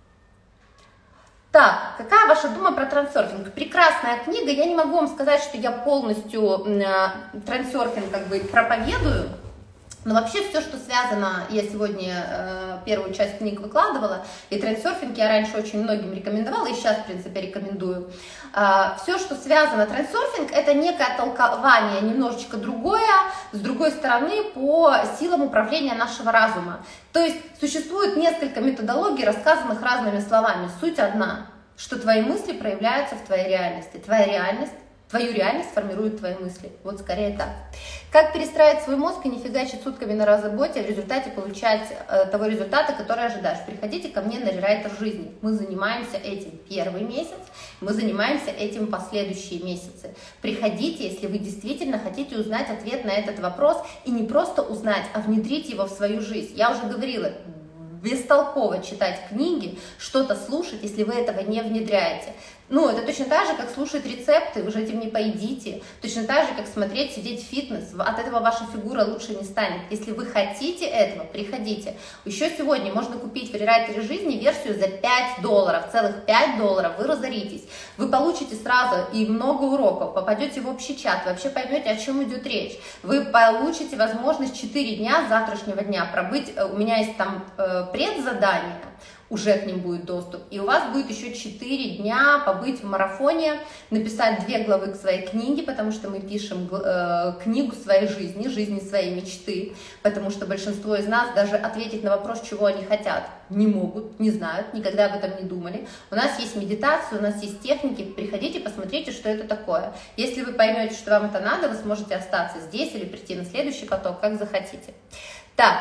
Так, какая ваша дума про трансерфинг? Прекрасная книга. Я не могу вам сказать, что я полностью трансерфинг как бы проповедую. Но вообще все, что связано, я сегодня первую часть книг выкладывала, и трансерфинг я раньше очень многим рекомендовала, и сейчас, в принципе, рекомендую. Все, что связано, трансерфинг, это некое толкование немножечко другое, с другой стороны, по силам управления нашего разума. То есть существует несколько методологий, рассказанных разными словами. Суть одна, что твои мысли проявляются в твоей реальности. Твою реальность формируют твои мысли. Вот скорее так. Как перестраивать свой мозг и не фигачить сутками на работе, а в результате получать того результата, который ожидаешь? Приходите ко мне на рерайтер жизни. Мы занимаемся этим первый месяц, мы занимаемся этим последующие месяцы. Приходите, если вы действительно хотите узнать ответ на этот вопрос, и не просто узнать, а внедрить его в свою жизнь. Я уже говорила, бестолково читать книги, что-то слушать, если вы этого не внедряете. Ну, это точно так же, как слушать рецепты, вы же этим не поедите. Точно так же, как смотреть, сидеть в фитнес. От этого ваша фигура лучше не станет. Если вы хотите этого, приходите. Еще сегодня можно купить в рерайтере жизни версию за $5, целых $5, вы разоритесь. Вы получите сразу и много уроков, попадете в общий чат, вообще поймете, о чем идет речь. Вы получите возможность 4 дня с завтрашнего дня пробыть, у меня есть там предзадание, уже к ним будет доступ, и у вас будет еще 4 дня побыть в марафоне, написать 2 главы к своей книге, потому что мы пишем книгу своей жизни своей мечты, потому что большинство из нас даже ответить на вопрос, чего они хотят, не могут, не знают, никогда об этом не думали. У нас есть медитация, у нас есть техники, приходите, посмотрите, что это такое. Если вы поймете, что вам это надо, вы сможете остаться здесь или прийти на следующий поток, как захотите. Так,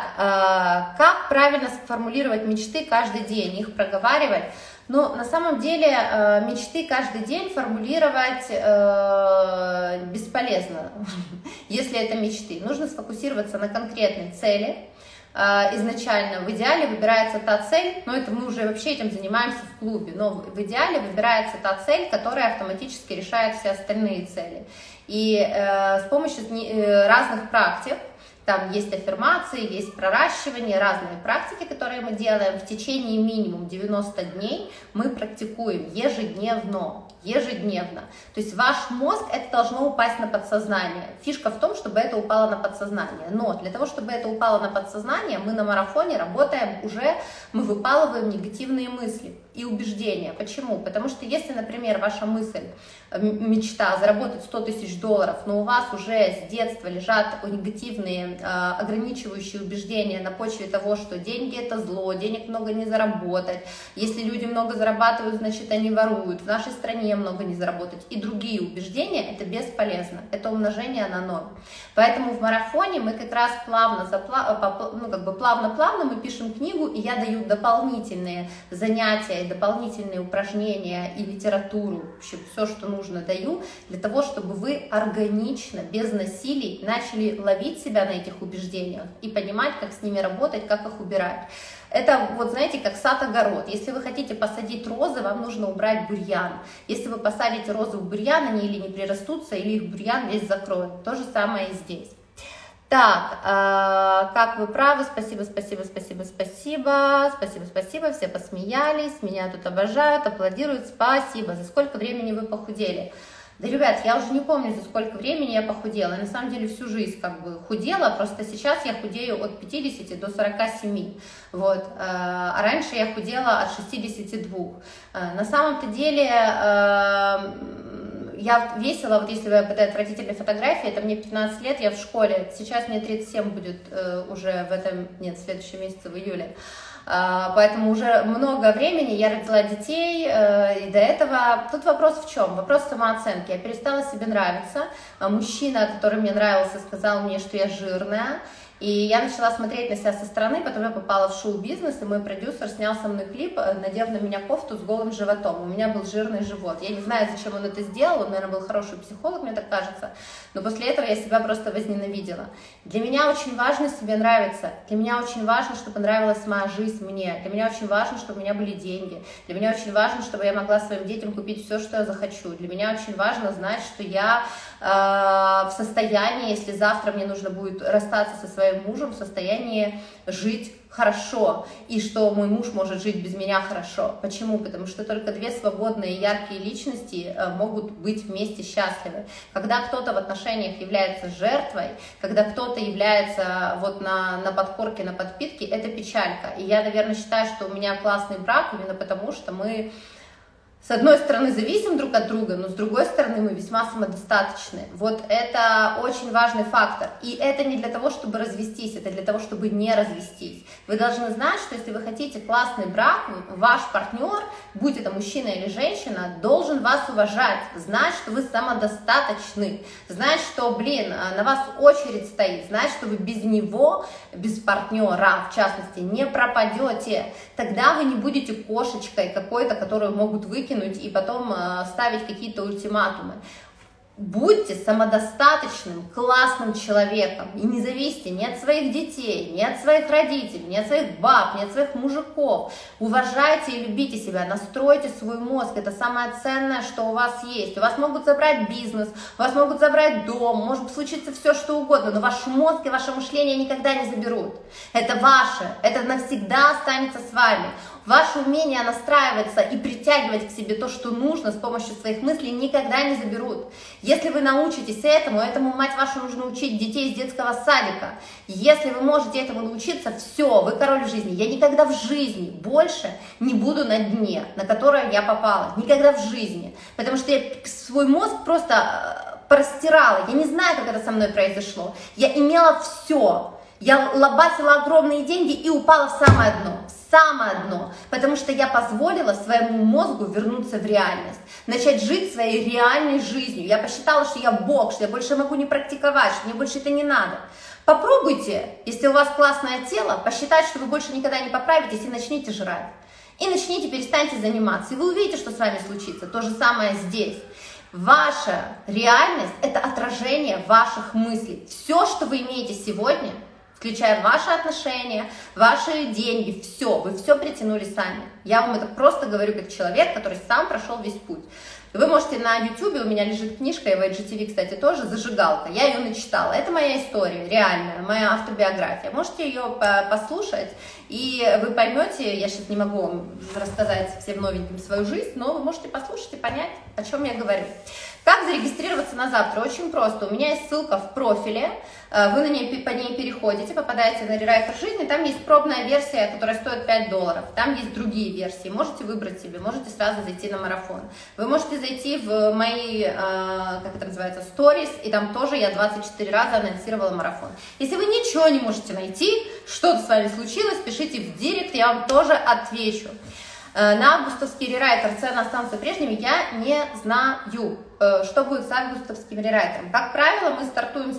как правильно сформулировать мечты каждый день, их проговаривать? Но на самом деле мечты каждый день формулировать бесполезно, если это мечты. Нужно сфокусироваться на конкретной цели. Изначально в идеале выбирается та цель, но это мы уже вообще этим занимаемся в клубе, но в идеале выбирается та цель, которая автоматически решает все остальные цели. И с помощью разных практик, там есть аффирмации, есть проращивание, разные практики, которые мы делаем. В течение минимум 90 дней мы практикуем ежедневно. То есть ваш мозг, это должно упасть на подсознание. Фишка в том, чтобы это упало на подсознание. Но для того, чтобы это упало на подсознание, мы на марафоне работаем уже, мы выпалываем негативные мысли и убеждения. Почему? Потому что если, например, ваша мысль, мечта заработать $100 000, но у вас уже с детства лежат негативные негативные, ограничивающие убеждения на почве того, что деньги это зло, денег много не заработать, если люди много зарабатывают, значит они воруют, в нашей стране много не заработать, и другие убеждения, это бесполезно, это умножение на ноль. Поэтому в марафоне мы как раз плавно-плавно мы пишем книгу, и я даю дополнительные занятия, дополнительные упражнения и литературу, вообще все, что нужно, даю, для того, чтобы вы органично, без насилий начали ловить себя на этих убеждениях и понимать, как с ними работать, как их убирать. Это, вот знаете, как сад-огород. Если вы хотите посадить розы, вам нужно убрать бурьян. Если вы посадите розы в бурьян, они или не прирастутся, или их бурьян весь закроет. То же самое и здесь. Так, как вы правы, спасибо, все посмеялись, меня тут обожают, аплодируют, спасибо. За сколько времени вы похудели? Да, ребят, я уже не помню, за сколько времени я похудела. Я на самом деле всю жизнь как бы худела, просто сейчас я худею от 50 до 47. Вот. А раньше я худела от 62. На самом-то деле я весила, вот если вы об этой отвратительной фотографии, это мне 15 лет, я в школе, сейчас мне 37 будет уже в в следующем месяце, в июле. Поэтому уже много времени я родила детей, и до этого... Тут вопрос в чем? Вопрос самооценки. Я перестала себе нравиться. Мужчина, который мне нравился, сказал мне, что я жирная. И я начала смотреть на себя со стороны, потом я попала в шоу-бизнес, и мой продюсер снял со мной клип, надев на меня кофту с голым животом. У меня был жирный живот. Я не знаю, зачем он это сделал, он, наверное, был хороший психолог, мне так кажется, но после этого я себя просто возненавидела. Для меня очень важно себе нравиться, для меня очень важно, чтобы нравилась моя жизнь мне, для меня очень важно, чтобы у меня были деньги, для меня очень важно, чтобы я могла своим детям купить все, что я захочу, для меня очень важно знать, что я в состоянии, если завтра мне нужно будет расстаться со своим мужем, в состоянии жить хорошо, и что мой муж может жить без меня хорошо. Почему? Потому что только две свободные, яркие личности могут быть вместе счастливы. Когда кто-то в отношениях является жертвой, когда кто-то является вот на подкорке, на подпитке, это печалька. И я, наверное, считаю, что у меня классный брак именно потому, что мы с одной стороны зависим друг от друга, но с другой стороны мы весьма самодостаточны. Вот это очень важный фактор. И это не для того, чтобы развестись, это для того, чтобы не развестись. Вы должны знать, что если вы хотите классный брак, ваш партнер, будь это мужчина или женщина, должен вас уважать, знать, что вы самодостаточны, знать, что, на вас очередь стоит, знать, что вы без него, без партнера, в частности, не пропадете. Тогда вы не будете кошечкой какой-то, которую могут выкинуть и потом ставить какие-то ультиматумы. Будьте самодостаточным, классным человеком и не зависите ни от своих детей, ни от своих родителей, ни от своих баб, ни от своих мужиков. Уважайте и любите себя, настройте свой мозг, это самое ценное, что у вас есть. У вас могут забрать бизнес, у вас могут забрать дом, может случиться все, что угодно, но ваш мозг и ваше мышление никогда не заберут. Это ваше, это навсегда останется с вами. Ваше умение настраиваться и притягивать к себе то, что нужно, с помощью своих мыслей никогда не заберут. Если вы научитесь этому, мать вашу, нужно учить детей из детского садика. Если вы можете этому научиться, все, вы король в жизни. Я никогда в жизни больше не буду на дне, на которое я попала. Никогда в жизни. Потому что я свой мозг просто простирала. Я не знаю, как это со мной произошло. Я имела все. Я лобасила огромные деньги и упала в самое дно, потому что я позволила своему мозгу вернуться в реальность, начать жить своей реальной жизнью. Я посчитала, что я бог, что я больше могу не практиковать, что мне больше это не надо. Попробуйте, если у вас классное тело, посчитать, что вы больше никогда не поправитесь, и начните жрать. И начните, перестаньте заниматься, и вы увидите, что с вами случится. То же самое здесь. Ваша реальность – это отражение ваших мыслей. Все, что вы имеете сегодня – включая ваши отношения, ваши деньги, все, вы все притянули сами. Я вам это просто говорю как человек, который сам прошел весь путь. Вы можете на YouTube, у меня лежит книжка, и в IGTV, кстати, тоже, «Зажигалка», я ее начитала. Это моя история, реальная, моя автобиография. Можете ее послушать, и вы поймете, я сейчас не могу вам рассказать всем новеньким свою жизнь, но вы можете послушать и понять, о чем я говорю. Как зарегистрироваться на завтра? Очень просто. У меня есть ссылка в профиле. Вы по ней переходите, попадаете на рерайтер жизни, там есть пробная версия, которая стоит $5, там есть другие версии, можете выбрать себе, можете сразу зайти на марафон. Вы можете зайти в мои, как это называется, сторис, и там тоже я 24 раза анонсировала марафон. Если вы ничего не можете найти, что-то с вами случилось, пишите в директ, я вам тоже отвечу. На августовский рерайтер цены останутся прежними, я не знаю, что будет с августовским рерайтером. Как правило, мы стартуем с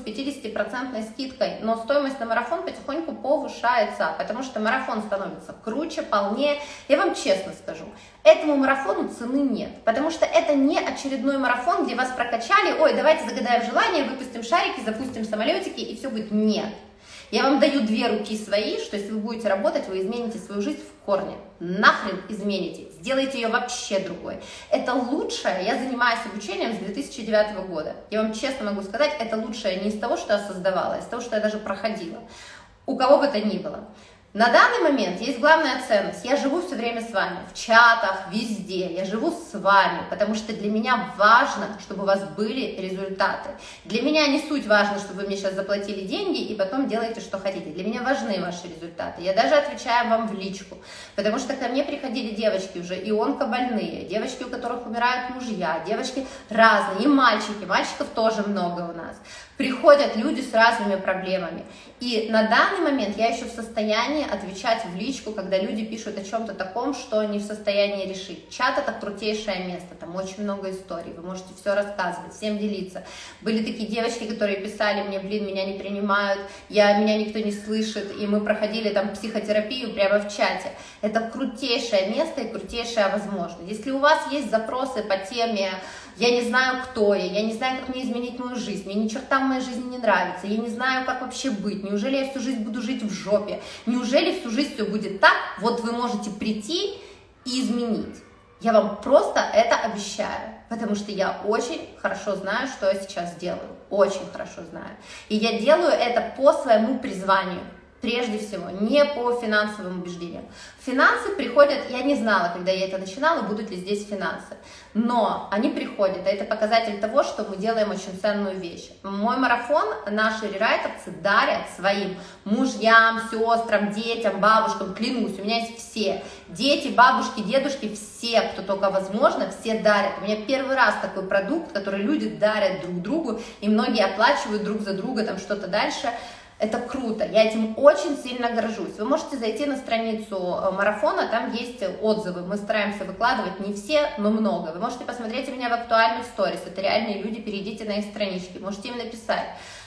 50% скидкой, но стоимость на марафон потихоньку повышается, потому что марафон становится круче, полнее. Я вам честно скажу, этому марафону цены нет, потому что это не очередной марафон, где вас прокачали, ой, давайте загадаем желание, выпустим шарики, запустим самолетики и все будет. Нет. Я вам даю 2 руки свои, что если вы будете работать, вы измените свою жизнь в корне. Нахрен измените, сделайте ее вообще другой. Это лучшее, я занимаюсь обучением с 2009 года. Я вам честно могу сказать, это лучшее не из того, что я создавала, а из того, что я даже проходила. У кого бы то ни было. На данный момент есть главная ценность. Я живу все время с вами, в чатах, везде. Я живу с вами, потому что для меня важно, чтобы у вас были результаты. Для меня не суть важно, чтобы вы мне сейчас заплатили деньги и потом делаете, что хотите. Для меня важны ваши результаты. Я даже отвечаю вам в личку, потому что ко мне приходили девочки уже и онкобольные, девочки, у которых умирают мужья, девочки разные, и мальчики, мальчиков тоже много у нас. Приходят люди с разными проблемами. И на данный момент я еще в состоянии отвечать в личку, когда люди пишут о чем-то таком, что не в состоянии решить. Чат — это крутейшее место, там очень много историй, вы можете все рассказывать, всем делиться. Были такие девочки, которые писали мне, блин, меня не принимают, меня никто не слышит, и мы проходили там психотерапию прямо в чате. Это крутейшее место и крутейшая возможность. Если у вас есть запросы по теме «я не знаю, кто я не знаю, как мне изменить мою жизнь, мне ни черта в моей жизни не нравится, я не знаю, как вообще быть, неужели я всю жизнь буду жить в жопе, неужели всю жизнь все будет так», вот вы можете прийти и изменить. Я вам просто это обещаю, потому что я очень хорошо знаю, что я сейчас делаю, очень хорошо знаю. И я делаю это по своему призванию. Прежде всего, не по финансовым убеждениям. Финансы приходят, я не знала, когда я это начинала, будут ли здесь финансы, но они приходят, это показатель того, что мы делаем очень ценную вещь. Мой марафон наши рерайтерцы дарят своим мужьям, сестрам, детям, бабушкам, клянусь, у меня есть все, дети, бабушки, дедушки, все, кто только возможно, все дарят. У меня первый раз такой продукт, который люди дарят друг другу, и многие оплачивают друг за друга там что-то дальше. Это круто, я этим очень сильно горжусь. Вы можете зайти на страницу марафона, там есть отзывы, мы стараемся выкладывать не все, но много. Вы можете посмотреть у меня в актуальных сторис, это реальные люди, перейдите на их странички, можете им написать.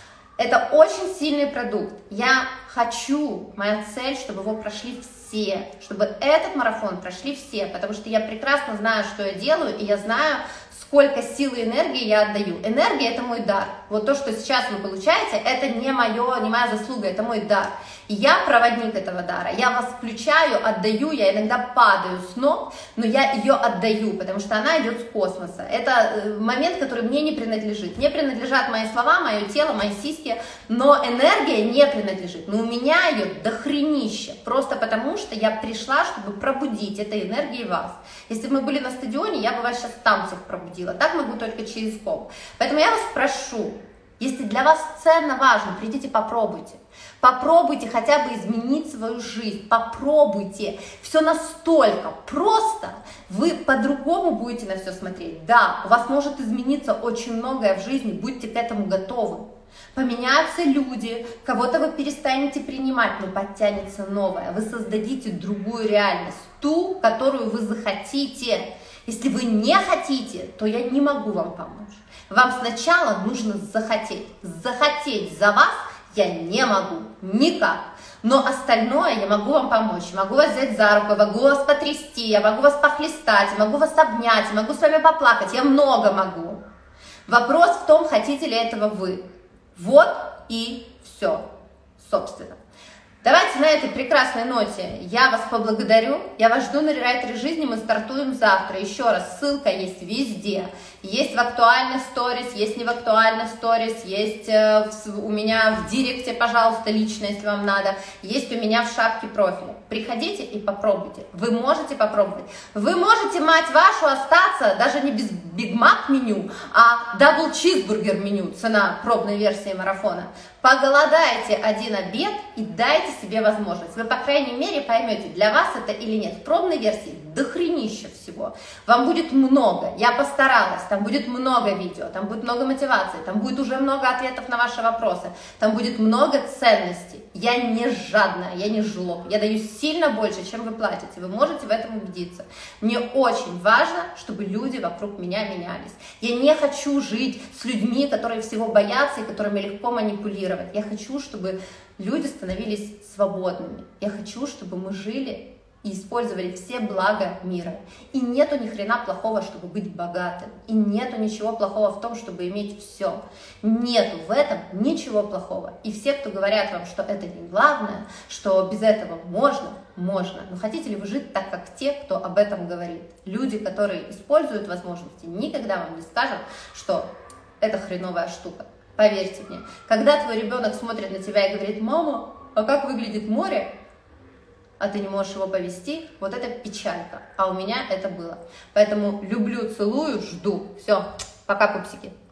Это очень сильный продукт, я хочу, моя цель, чтобы его прошли все, чтобы этот марафон прошли все, потому что я прекрасно знаю, что я делаю, и я знаю, сколько сил и энергии я отдаю. Энергия — это мой дар. Вот то, что сейчас вы получаете, это не моя заслуга, это мой дар. И я проводник этого дара. Я вас включаю, отдаю, я иногда падаю с ног, но я ее отдаю, потому что она идет с космоса. Это момент, который мне не принадлежит. Мне принадлежат мои слова, мое тело, мои сиськи, но энергия не принадлежит. Но у меня ее дохренище, просто потому что я пришла, чтобы пробудить этой энергией вас. Если бы мы были на стадионе, я бы вас сейчас там всех пробудила. Так могу только через ком. Поэтому я вас прошу, если для вас ценно, важно, придите, попробуйте. Попробуйте хотя бы изменить свою жизнь. Попробуйте. Все настолько просто, вы по-другому будете на все смотреть. Да, у вас может измениться очень многое в жизни, будьте к этому готовы. Поменяются люди, кого-то вы перестанете принимать, но подтянется новое. Вы создадите другую реальность, ту, которую вы захотите. Если вы не хотите, то я не могу вам помочь. Вам сначала нужно захотеть. Захотеть за вас я не могу, никак. Но остальное я могу вам помочь. Могу вас взять за руку, могу вас потрясти, я могу вас похлестать, могу вас обнять, могу с вами поплакать. Я много могу. Вопрос в том, хотите ли этого вы. Вот и все, собственно. Давайте на этой прекрасной ноте я вас поблагодарю. Я вас жду на рерайтере жизни. Мы стартуем завтра. Еще раз, ссылка есть везде. Есть в актуальных сторис, есть не в актуальных сторис, есть у меня в директе, пожалуйста, лично, если вам надо. Есть у меня в шапке профиля. Приходите и попробуйте. Вы можете попробовать. Вы можете, мать вашу, остаться даже не без Биг Мак меню, а дабл чизбургер меню, цена пробной версии марафона. Поголодайте один обед и дайте себе возможность. Вы, по крайней мере, поймете, для вас это или нет. В пробной версии дохренища всего. Вам будет много. Я постаралась. Там будет много видео, там будет много мотивации, там будет уже много ответов на ваши вопросы, там будет много ценностей. Я не жадная, я не жлоб. Я даю сильно больше, чем вы платите. Вы можете в этом убедиться. Мне очень важно, чтобы люди вокруг меня менялись. Я не хочу жить с людьми, которые всего боятся и которыми легко манипулировать. Я хочу, чтобы люди становились свободными. Я хочу, чтобы мы жили и использовали все блага мира. И нету ни хрена плохого, чтобы быть богатым. И нету ничего плохого в том, чтобы иметь все. Нету в этом ничего плохого. И все, кто говорят вам, что это не главное, что без этого можно. Но хотите ли вы жить так, как те, кто об этом говорит? Люди, которые используют возможности, никогда вам не скажут, что это хреновая штука. Поверьте мне, когда твой ребенок смотрит на тебя и говорит: мама, а как выглядит море? А ты не можешь его повести, вот это печалька. А у меня это было. Поэтому люблю, целую, жду. Все, пока, пупсики.